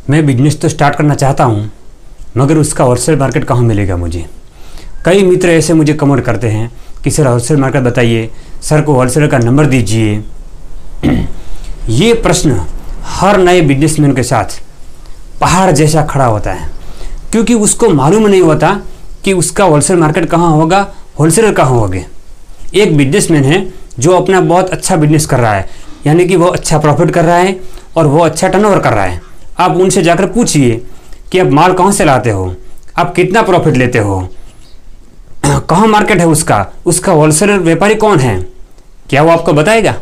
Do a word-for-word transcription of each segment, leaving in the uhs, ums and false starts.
मैं बिजनेस तो स्टार्ट करना चाहता हूँ, मगर उसका होलसेल मार्केट कहाँ मिलेगा मुझे। कई मित्र ऐसे मुझे कमेंट करते हैं कि सर होलसेल मार्केट बताइए, सर को होलसेलर का नंबर दीजिए। ये प्रश्न हर नए बिजनेसमैन के साथ पहाड़ जैसा खड़ा होता है, क्योंकि उसको मालूम नहीं होता कि उसका होलसेल मार्केट कहाँ होगा, होलसेलर कहाँ होंगे। एक बिजनेसमैन है जो अपना बहुत अच्छा बिजनेस कर रहा है, यानी कि वो अच्छा प्रॉफिट कर रहा है और वो अच्छा टर्नओवर कर रहा है। आप उनसे जाकर पूछिए कि आप माल कहाँ से लाते हो, आप कितना प्रॉफिट लेते हो, कहाँ मार्केट है उसका, उसका होलसेलर व्यापारी कौन है, क्या वो आपको बताएगा?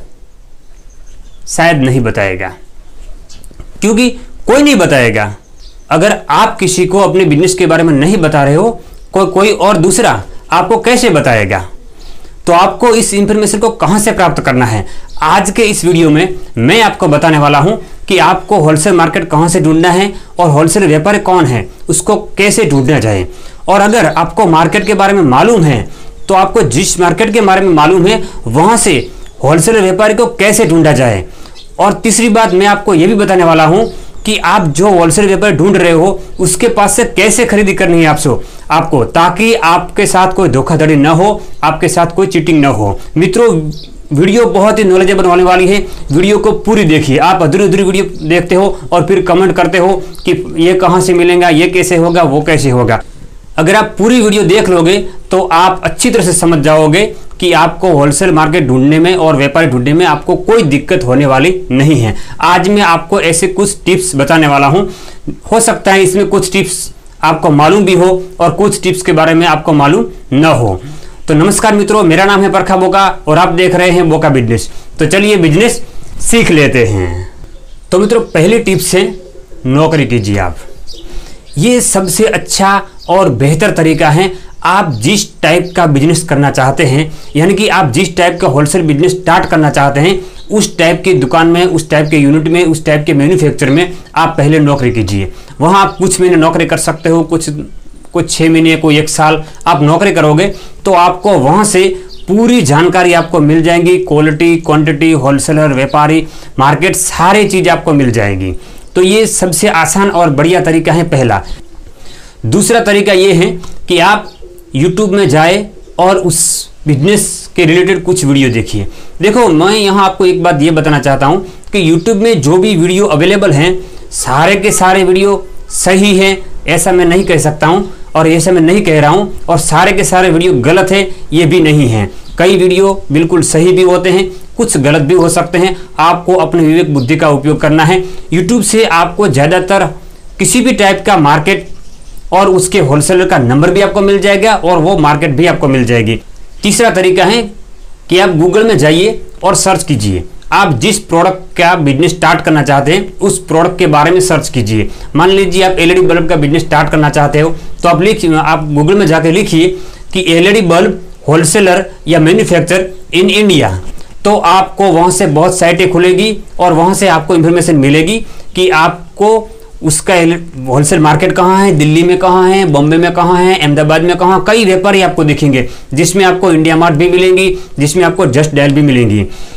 शायद नहीं बताएगा, क्योंकि कोई नहीं बताएगा। अगर आप किसी को अपने बिजनेस के बारे में नहीं बता रहे हो, कोई कोई और दूसरा आपको कैसे बताएगा? तो आपको इस इंफॉर्मेशन को कहां से प्राप्त करना है, आज के इस वीडियो में मैं आपको बताने वाला हूं कि आपको होलसेल मार्केट कहां से ढूंढना है और होलसेल व्यापारी कौन है उसको कैसे ढूंढना चाहिए। और अगर आपको मार्केट के बारे में मालूम है तो आपको जिस मार्केट के बारे में मालूम है वहां से होलसेल व्यापारी को कैसे ढूंढा जाए। और तीसरी बात मैं आपको यह भी बताने वाला हूं कि आप जो होलसेल व्यापारी ढूंढ रहे हो उसके पास से कैसे खरीदी करनी है आपसे आपको, ताकि आपके साथ कोई धोखाधड़ी न हो, आपके साथ कोई चीटिंग न हो। मित्रों, वीडियो बहुत ही नॉलेजेबल होने वाली है, वीडियो को पूरी देखिए। आप अधूरी अधूरी वीडियो देखते हो और फिर कमेंट करते हो कि ये कहाँ से मिलेगा, ये कैसे होगा, वो कैसे होगा। अगर आप पूरी वीडियो देख लोगे तो आप अच्छी तरह से समझ जाओगे कि आपको होलसेल मार्केट ढूंढने में और व्यापारी ढूंढने में आपको कोई दिक्कत होने वाली नहीं है। आज मैं आपको ऐसे कुछ टिप्स बताने वाला हूं। हो सकता है इसमें कुछ टिप्स आपको मालूम भी हो और कुछ टिप्स के बारे में आपको मालूम न हो। तो नमस्कार मित्रों, मेरा नाम है परखा बोका और आप देख रहे हैं बोका बिजनेस। तो चलिए बिजनेस सीख लेते हैं। तो मित्रों, पहली टिप्स है नौकरी कीजिए आप। ये सबसे अच्छा और बेहतर तरीका है। आप जिस टाइप का बिजनेस करना चाहते हैं, यानी कि आप जिस टाइप का होलसेल बिजनेस स्टार्ट करना चाहते हैं, उस टाइप की दुकान में, उस टाइप के यूनिट में, उस टाइप के मैन्युफैक्चर में आप पहले नौकरी कीजिए। वहाँ आप कुछ महीने नौकरी कर सकते हो, कुछ कुछ छः महीने, कोई एक साल आप नौकरी करोगे तो आपको वहाँ से पूरी जानकारी आपको मिल जाएगी। क्वालिटी, क्वांटिटी, होलसेलर, व्यापारी, मार्केट, सारी चीज़ आपको मिल जाएगी। तो ये सबसे आसान और बढ़िया तरीका है पहला। दूसरा तरीका ये है कि आप यूट्यूब में जाए और उस बिजनेस के रिलेटेड कुछ वीडियो देखिए। देखो, मैं यहाँ आपको एक बात ये बताना चाहता हूँ कि यूट्यूब में जो भी वीडियो अवेलेबल हैं सारे के सारे वीडियो सही है ऐसा मैं नहीं कह सकता हूँ, और ऐसा मैं नहीं कह रहा हूँ, और सारे के सारे वीडियो गलत है ये भी नहीं है। कई वीडियो बिल्कुल सही भी होते हैं, कुछ गलत भी हो सकते हैं। आपको अपने विवेक बुद्धि का उपयोग करना है। यूट्यूब से आपको ज़्यादातर किसी भी टाइप का मार्केट और उसके होलसेलर का नंबर भी आपको मिल जाएगा और वो मार्केट भी आपको मिल जाएगी। तीसरा तरीका है कि आप गूगल में जाइए और सर्च कीजिए। आप जिस प्रोडक्ट का बिजनेस स्टार्ट करना चाहते हैं उस प्रोडक्ट के बारे में सर्च कीजिए। मान लीजिए आप एलईडी बल्ब का बिजनेस स्टार्ट करना चाहते हो तो आप लिखिए, आप गूगल में जाकर लिखिए कि एलईडी बल्ब होलसेलर या मैन्युफैक्चर इन इंडिया। तो आपको वहाँ से बहुत साइटें खुलेगी और वहाँ से आपको इन्फॉर्मेशन मिलेगी कि आपको उसका होलसेल मार्केट कहाँ है, दिल्ली में कहाँ है, बॉम्बे में कहाँ है, अहमदाबाद में कहाँ। कई व्यापारी आपको दिखेंगे जिसमें आपको इंडिया मार्ट भी मिलेंगी, जिसमें आपको जस्ट डायल भी मिलेंगी।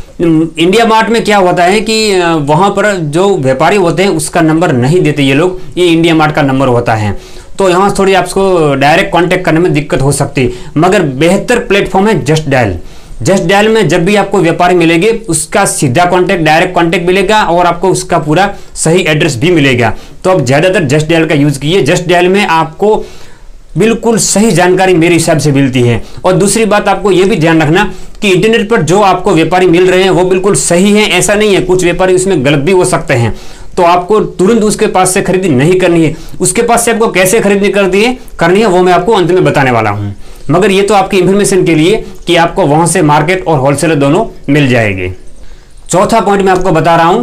इंडिया मार्ट में क्या होता है कि वहाँ पर जो व्यापारी होते हैं उसका नंबर नहीं देते ये लोग, ये इंडिया मार्ट का नंबर होता है। तो यहाँ थोड़ी आपको डायरेक्ट कांटेक्ट करने में दिक्कत हो सकती है, मगर बेहतर प्लेटफॉर्म है जस्ट डायल। जस्ट डायल में जब भी आपको व्यापारी मिलेंगे उसका सीधा कांटेक्ट, डायरेक्ट कांटेक्ट मिलेगा और आपको उसका पूरा सही एड्रेस भी मिलेगा। तो आप ज़्यादातर जस्ट डायल का यूज़ कीजिए। जस्ट डायल में आपको बिल्कुल सही जानकारी मेरे हिसाब से मिलती है। और दूसरी बात आपको यह भी ध्यान रखना कि इंटरनेट पर जो आपको व्यापारी मिल रहे हैं वो बिल्कुल सही है ऐसा नहीं है, कुछ व्यापारी उसमें गलत भी हो सकते हैं। तो आपको तुरंत उसके पास से खरीदी नहीं करनी है। उसके पास से आपको कैसे खरीदी करनी है करनी है वो मैं आपको अंत में बताने वाला हूं, मगर ये तो आपकी इंफॉर्मेशन के लिए कि आपको वहां से मार्केट और होलसेलर दोनों मिल जाएंगे। चौथा पॉइंट मैं आपको बता रहा हूं,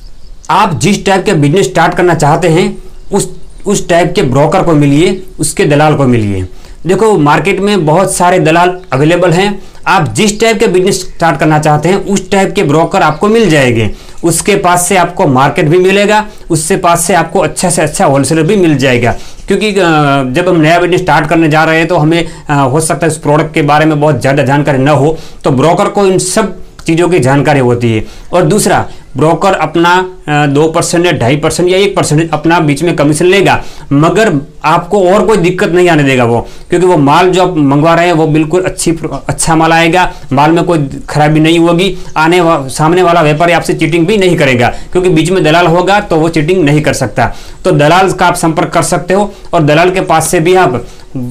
आप जिस टाइप का बिजनेस स्टार्ट करना चाहते हैं उस उस टाइप के ब्रोकर को मिलिए, उसके दलाल को मिलिए। देखो, मार्केट में बहुत सारे दलाल अवेलेबल हैं। आप जिस टाइप के बिजनेस स्टार्ट करना चाहते हैं उस टाइप के ब्रोकर आपको मिल जाएंगे। उसके पास से आपको मार्केट भी मिलेगा, उससे पास से आपको अच्छा से अच्छा होलसेलर भी मिल जाएगा। क्योंकि जब हम नया बिजनेस स्टार्ट करने जा रहे हैं तो हमें हो सकता है उस प्रोडक्ट के बारे में बहुत ज़्यादा जानकारी न हो, तो ब्रोकर को इन सब चीज़ों की जानकारी होती है। और दूसरा, ब्रोकर अपना दो परसेंट या ढाई परसेंट या एक परसेंट अपना बीच में कमीशन लेगा, मगर आपको और कोई दिक्कत नहीं आने देगा वो, क्योंकि वो माल जो आप मंगवा रहे हैं वो बिल्कुल अच्छी अच्छा माल आएगा, माल में कोई खराबी नहीं होगी, आने वा, सामने वाला व्यापारी आपसे चीटिंग भी नहीं करेगा, क्योंकि बीच में दलाल होगा तो वो चीटिंग नहीं कर सकता। तो दलाल का आप संपर्क कर सकते हो और दलाल के पास से भी आप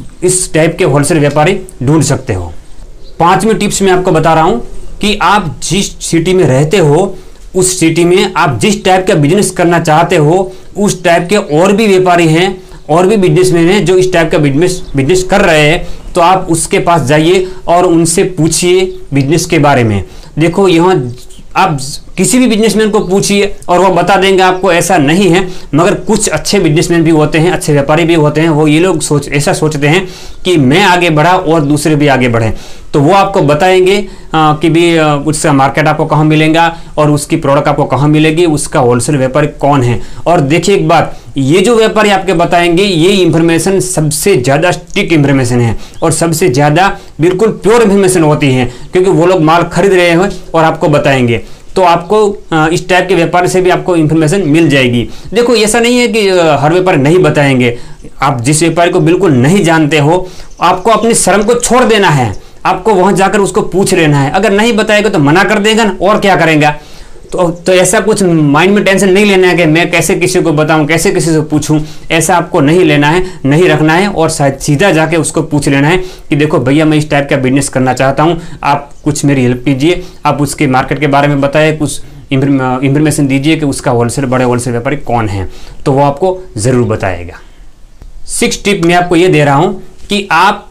इस टाइप के होलसेल व्यापारी ढूंढ सकते हो। पांचवी टिप्स मैं आपको बता रहा हूं कि आप जिस सिटी में रहते हो उस सिटी में आप जिस टाइप का बिजनेस करना चाहते हो उस टाइप के और भी व्यापारी हैं और भी बिजनेसमैन हैं जो इस टाइप का बिजनेस बिजनेस कर रहे हैं, तो आप उसके पास जाइए और उनसे पूछिए बिजनेस के बारे में। देखो यहाँ आप किसी भी बिजनेसमैन को पूछिए और वो बता देंगे आपको ऐसा नहीं है, मगर कुछ अच्छे बिजनेसमैन भी होते हैं, अच्छे व्यापारी भी होते हैं, वो ये लोग सोच ऐसा सोचते हैं कि मैं आगे बढ़ा और दूसरे भी आगे बढ़ें, तो वो आपको बताएंगे आ, कि भी आ, उसका मार्केट आपको कहाँ मिलेगा और उसकी प्रोडक्ट आपको कहाँ मिलेगी, उसका होलसेल व्यापारी कौन है। और देखिए एक बात, ये जो व्यापारी आपके बताएंगे ये इंफॉर्मेशन सबसे ज़्यादा स्टिक इंफॉर्मेशन है और सबसे ज़्यादा बिल्कुल प्योर इंफॉर्मेशन होती है, क्योंकि वो लोग माल खरीद रहे हैं और आपको बताएंगे, तो आपको इस टाइप के व्यापार से भी आपको इन्फॉर्मेशन मिल जाएगी। देखो ऐसा नहीं है कि हर व्यापारी नहीं बताएंगे, आप जिस व्यापारी को बिल्कुल नहीं जानते हो आपको अपनी शर्म को छोड़ देना है, आपको वहां जाकर उसको पूछ लेना है। अगर नहीं बताएगा तो मना कर देगा ना, और क्या करेगा। तो तो ऐसा कुछ माइंड में टेंशन नहीं लेना है कि मैं कैसे किसी को बताऊं, कैसे किसी से पूछूं, ऐसा आपको नहीं लेना है, नहीं रखना है। और सीधा जाके उसको पूछ लेना है कि देखो भैया मैं इस टाइप का बिजनेस करना चाहता हूं, आप कुछ मेरी हेल्प कीजिए, आप उसके मार्केट के बारे में बताएं, कुछ इंफॉर्मेशन दीजिए कि उसका होलसेल बड़े होलसेल व्यापारी कौन है, तो वो आपको ज़रूर बताएगा। सिक्स टिप मैं आपको ये दे रहा हूँ कि आप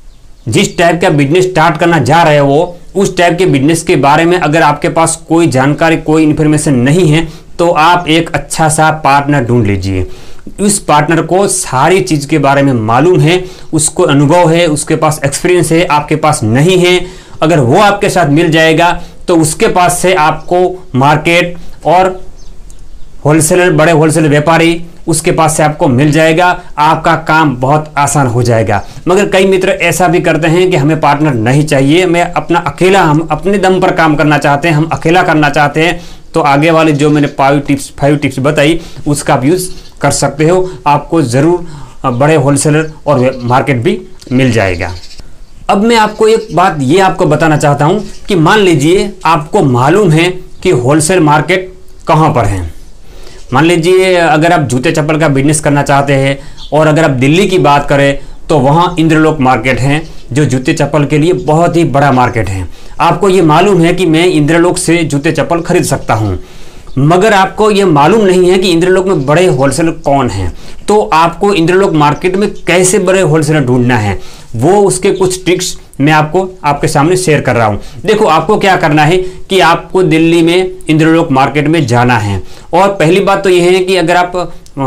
जिस टाइप का बिजनेस स्टार्ट करना जा रहे हो उस टाइप के बिजनेस के बारे में अगर आपके पास कोई जानकारी, कोई इन्फॉर्मेशन नहीं है, तो आप एक अच्छा सा पार्टनर ढूंढ लीजिए। उस पार्टनर को सारी चीज़ के बारे में मालूम है, उसको अनुभव है, उसके पास एक्सपीरियंस है, आपके पास नहीं है। अगर वो आपके साथ मिल जाएगा तो उसके पास से आपको मार्केट और होलसेलर, बड़े होलसेल व्यापारी उसके पास से आपको मिल जाएगा, आपका काम बहुत आसान हो जाएगा। मगर कई मित्र ऐसा भी करते हैं कि हमें पार्टनर नहीं चाहिए, मैं अपना अकेला, हम अपने दम पर काम करना चाहते हैं, हम अकेला करना चाहते हैं। तो आगे वाले जो मैंने फाइव टिप्स फाइव टिप्स बताई उसका आप यूज़ कर सकते हो, आपको ज़रूर बड़े होलसेलर और मार्केट भी मिल जाएगा। अब मैं आपको एक बात ये आपको बताना चाहता हूँ कि मान लीजिए आपको मालूम है कि होलसेल मार्केट कहाँ पर है। मान लीजिए अगर आप जूते चप्पल का बिजनेस करना चाहते हैं और अगर आप दिल्ली की बात करें तो वहाँ इंद्रलोक मार्केट है जो जूते चप्पल के लिए बहुत ही बड़ा मार्केट है। आपको ये मालूम है कि मैं इंद्रलोक से जूते चप्पल खरीद सकता हूँ, मगर आपको ये मालूम नहीं है कि इंद्रलोक में बड़े होलसेलर कौन हैं। तो आपको इंद्रलोक मार्केट में कैसे बड़े होलसेलर ढूंढना है, वो उसके कुछ ट्रिक्स मैं आपको आपके सामने शेयर कर रहा हूं। देखो आपको क्या करना है कि आपको दिल्ली में इंद्रलोक मार्केट में जाना है। और पहली बात तो ये है कि अगर आप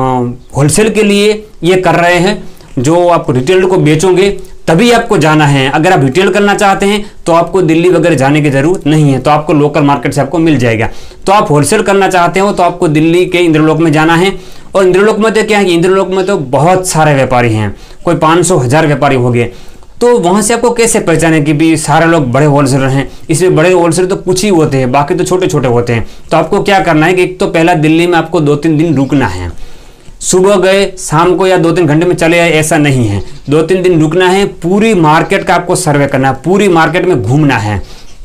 होलसेल के लिए ये कर रहे हैं, जो आप रिटेल को बेचोगे तभी आपको जाना है। अगर आप रिटेल करना चाहते हैं तो आपको दिल्ली वगैरह जाने की जरूरत नहीं है, तो आपको लोकल मार्केट से आपको मिल जाएगा। तो आप होलसेल करना चाहते हो तो आपको दिल्ली के इंद्रलोक में जाना है। और इंद्रलोक में तो क्या है, इंद्रलोक में तो बहुत सारे व्यापारी हैं, कोई पाँच सौ हजार व्यापारी हो गए। तो वहां से आपको कैसे पहचाने कि भी सारे लोग बड़े होलसेलर हैं। इसलिए बड़े होलसेलर तो कुछ ही होते हैं, बाकी तो छोटे छोटे होते हैं। तो आपको क्या करना है कि एक तो पहला दिल्ली में आपको दो तीन दिन रुकना है। सुबह गए शाम को या दो तीन घंटे में चले आए ऐसा नहीं है, दो तीन दिन रुकना है। पूरी मार्केट का आपको सर्वे करना है, पूरी मार्केट में घूमना है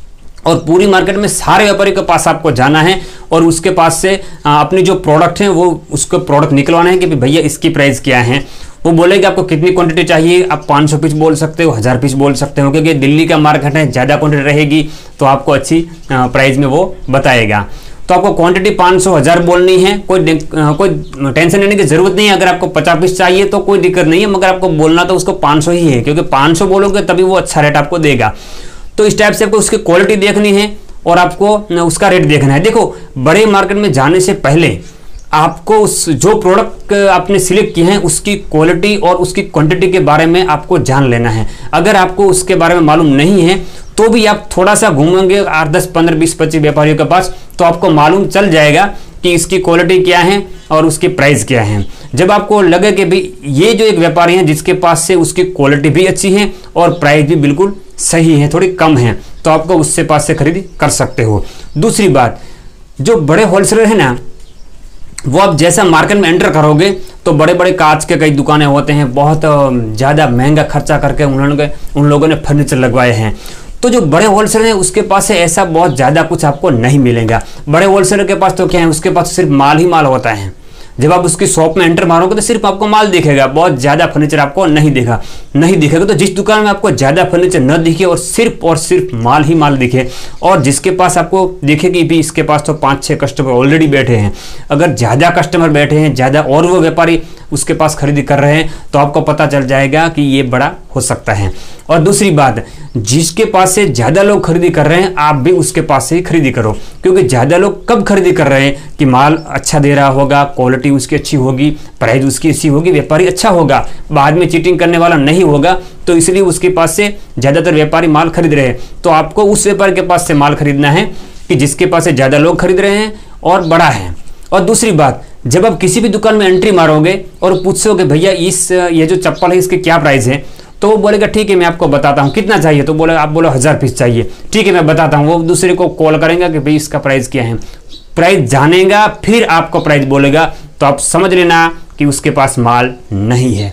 और पूरी मार्केट में सारे व्यापारी के पास आपको जाना है और उसके पास से अपनी जो प्रोडक्ट है वो उसको प्रोडक्ट निकलवाना है कि भैया इसकी प्राइस क्या है। वो बोलेगा आपको कितनी क्वांटिटी चाहिए, आप पाँच सौ पीस बोल सकते हो, हज़ार पीस बोल सकते हो, क्योंकि दिल्ली का मार्केट है, ज़्यादा क्वांटिटी रहेगी तो आपको अच्छी प्राइस में वो बताएगा। तो आपको क्वांटिटी पाँच सौ हज़ार बोलनी है, कोई कोई टेंशन लेने की जरूरत नहीं है। अगर आपको पचास पीस चाहिए तो कोई दिक्कत नहीं है, मगर आपको बोलना तो उसको पाँच सौ ही है, क्योंकि पाँच सौ बोलोगे तभी वो अच्छा रेट आपको देगा। तो इस टाइप से आपको उसकी क्वालिटी देखनी है और आपको उसका रेट देखना है। देखो बड़े मार्केट में जाने से पहले आपको उस जो प्रोडक्ट आपने सिलेक्ट किए हैं उसकी क्वालिटी और उसकी क्वांटिटी के बारे में आपको जान लेना है। अगर आपको उसके बारे में मालूम नहीं है तो भी आप थोड़ा सा घूमेंगे आठ दस पंद्रह बीस पच्चीस व्यापारियों के पास, तो आपको मालूम चल जाएगा कि इसकी क्वालिटी क्या है और उसकी प्राइस क्या है। जब आपको लगे कि भाई ये जो एक व्यापारी है जिसके पास से उसकी क्वालिटी भी अच्छी है और प्राइस भी बिल्कुल सही है, थोड़ी कम है, तो आपको उससे पास से खरीदी कर सकते हो। दूसरी बात, जो बड़े होलसेलर है ना, वो आप जैसा मार्केट में एंटर करोगे तो बड़े बड़े कांच के कई दुकानें होते हैं, बहुत ज़्यादा महंगा खर्चा करके उन्होंने उन लोगों ने फर्नीचर लगवाए हैं। तो जो बड़े होलसेलर हैं उसके पास से ऐसा बहुत ज़्यादा कुछ आपको नहीं मिलेगा। बड़े होलसेलर के पास तो क्या है, उसके पास सिर्फ माल ही माल होता है। जब आप उसकी शॉप में एंटर मारोगे तो सिर्फ आपको माल दिखेगा, बहुत ज़्यादा फर्नीचर आपको नहीं दिखा नहीं दिखेगा। तो जिस दुकान में आपको ज़्यादा फर्नीचर न दिखे और सिर्फ और सिर्फ माल ही माल दिखे, और जिसके पास आपको दिखे कि भी इसके पास तो पाँच छः कस्टमर ऑलरेडी बैठे हैं, अगर ज़्यादा कस्टमर बैठे हैं ज़्यादा और वो व्यापारी उसके पास खरीदी कर रहे हैं, तो आपको पता चल जाएगा कि ये बड़ा हो सकता है। और दूसरी बात, जिसके पास से ज़्यादा लोग खरीदी कर रहे हैं आप भी उसके पास से ही खरीदी करो, क्योंकि ज़्यादा लोग कब खरीदी कर रहे हैं कि माल अच्छा दे रहा होगा, क्वालिटी उसकी अच्छी होगी, प्राइस उसकी अच्छी होगी, व्यापारी अच्छा होगा, बाद में चीटिंग करने वाला नहीं होगा, तो इसलिए उसके पास से ज़्यादातर व्यापारी माल खरीद रहे हैं। तो आपको उस व्यापारी के पास से माल खरीदना है कि जिसके पास से ज़्यादा लोग खरीद रहे हैं और बड़ा है। और दूसरी बात, जब आप किसी भी दुकान में एंट्री मारोगे और पूछोगे भैया इस ये जो चप्पल है इसके क्या प्राइस है, तो वो बोलेगा ठीक है मैं आपको बताता हूँ, कितना चाहिए, तो बोले आप बोलो हज़ार पीस चाहिए, ठीक है मैं बताता हूँ। वो दूसरे को कॉल करेंगे कि भाई इसका प्राइस क्या है, प्राइस जानेगा फिर आपको प्राइस बोलेगा, तो आप समझ लेना कि उसके पास माल नहीं है।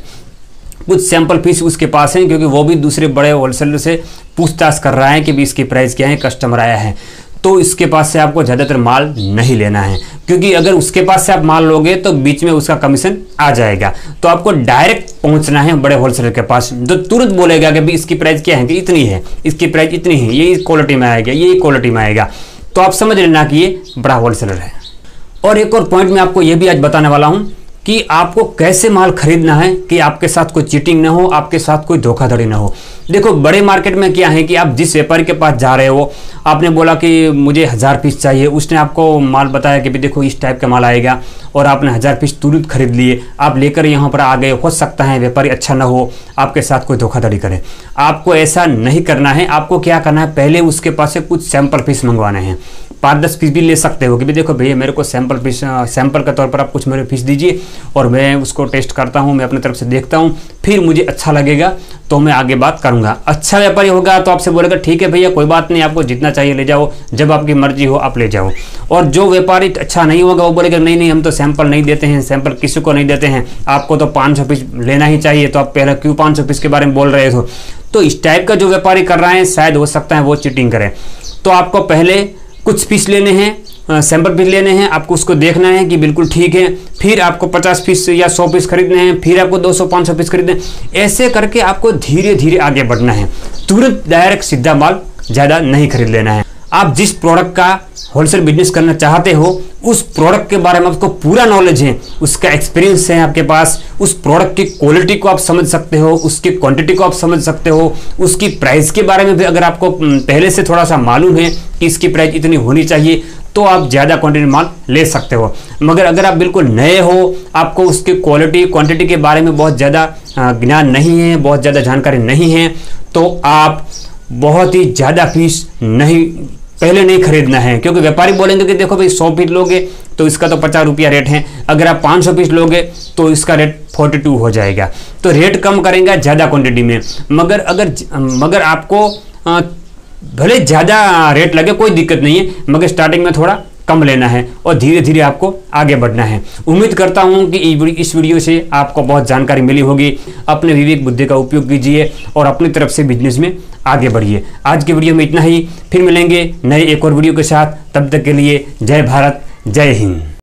कुछ सैंपल पीस उसके पास हैं, क्योंकि वो भी दूसरे बड़े होलसेलर से पूछताछ कर रहा है कि भी इसकी प्राइस क्या है, कस्टमर आया है, तो इसके पास से आपको ज़्यादातर माल नहीं लेना है, क्योंकि अगर उसके पास से आप माल लोगे तो बीच में उसका कमीशन आ जाएगा। तो आपको डायरेक्ट पहुंचना है बड़े होलसेलर के पास, जो तुरंत बोलेगा कि भाई इसकी प्राइस क्या है, कि इतनी है, इसकी प्राइस इतनी है, ये क्वालिटी में आएगा, ये क्वालिटी में आएगा, तो आप समझ लेना कि ये बड़ा होलसेलर है। और एक और पॉइंट मैं आपको ये भी आज बताने वाला हूँ कि आपको कैसे माल खरीदना है कि आपके साथ कोई चीटिंग ना हो, आपके साथ कोई धोखाधड़ी ना हो। देखो बड़े मार्केट में क्या है कि आप जिस व्यापारी के पास जा रहे हो, आपने बोला कि मुझे हज़ार पीस चाहिए, उसने आपको माल बताया कि भी देखो इस टाइप का माल आएगा, और आपने हज़ार पीस तुरंत खरीद लिए, आप लेकर यहाँ पर आ गए। हो सकता है व्यापारी अच्छा ना हो, आपके साथ कोई धोखाधड़ी करे। आपको ऐसा नहीं करना है। आपको क्या करना है, पहले उसके पास से कुछ सैंपल पीस मंगवाने हैं, पाँच दस पीस भी ले सकते हो कि भी देखो भैया मेरे को सैंपल पीस सैंपल के तौर पर आप कुछ मेरे पीस दीजिए और मैं उसको टेस्ट करता हूँ, मैं अपनी तरफ से देखता हूँ, फिर मुझे अच्छा लगेगा तो मैं आगे बात करूँगा। अच्छा व्यापारी होगा तो आपसे बोलेगा ठीक है भैया कोई बात नहीं, आपको जितना चाहिए ले जाओ, जब आपकी मर्जी हो आप ले जाओ। और जो व्यापारी अच्छा नहीं होगा वो बोलेगा नहीं नहीं हम तो सैंपल नहीं देते हैं, सैंपल किसी को नहीं देते हैं, आपको तो पाँच सौ पीस लेना ही चाहिए, तो आप पहले क्यों पाँच सौ पीस के बारे में बोल रहे हो। तो इस टाइप का जो व्यापारी कर रहा है शायद हो सकता है वो चीटिंग करे। तो आपको पहले कुछ पीस लेने हैं, सैंपल पीस लेने हैं, आपको उसको देखना है कि बिल्कुल ठीक है, फिर आपको पचास पीस या सौ पीस खरीदने हैं, फिर आपको दो सौ पाँच सौ पीस खरीदने हैं। ऐसे करके आपको धीरे धीरे आगे बढ़ना है, तुरंत डायरेक्ट सीधा माल ज़्यादा नहीं खरीद लेना है। आप जिस प्रोडक्ट का होलसेल बिजनेस करना चाहते हो उस प्रोडक्ट के बारे में आपको पूरा नॉलेज है, उसका एक्सपीरियंस है आपके पास, उस प्रोडक्ट की क्वालिटी को आप समझ सकते हो, उसकी क्वांटिटी को आप समझ सकते हो, उसकी प्राइस के बारे में भी अगर आपको पहले से थोड़ा सा मालूम है कि इसकी प्राइस इतनी होनी चाहिए, तो आप ज़्यादा क्वांटिटी माल ले सकते हो। मगर अगर आप बिल्कुल नए हो, आपको उसकी क्वालिटी क्वांटिटी के बारे में बहुत ज़्यादा ज्ञान नहीं है, बहुत ज़्यादा जानकारी नहीं है, तो आप बहुत ही ज़्यादा पीस नहीं पहले नहीं खरीदना है। क्योंकि व्यापारी बोलेंगे कि देखो भाई सौ पीस लोगे तो इसका तो पचास रुपया रेट है, अगर आप पाँच सौ पीस लोगे तो इसका रेट फोर्टी टू हो जाएगा। तो रेट कम करेंगे ज़्यादा क्वांटिटी में। मगर अगर मगर आपको भले ज़्यादा रेट लगे कोई दिक्कत नहीं है, मगर स्टार्टिंग में थोड़ा कम लेना है और धीरे धीरे आपको आगे बढ़ना है। उम्मीद करता हूं कि इस वीडियो से आपको बहुत जानकारी मिली होगी। अपने विवेक बुद्धि का उपयोग कीजिए और अपनी तरफ से बिजनेस में आगे बढ़िए। आज के वीडियो में इतना ही, फिर मिलेंगे नए एक और वीडियो के साथ। तब तक के लिए जय भारत, जय हिंद।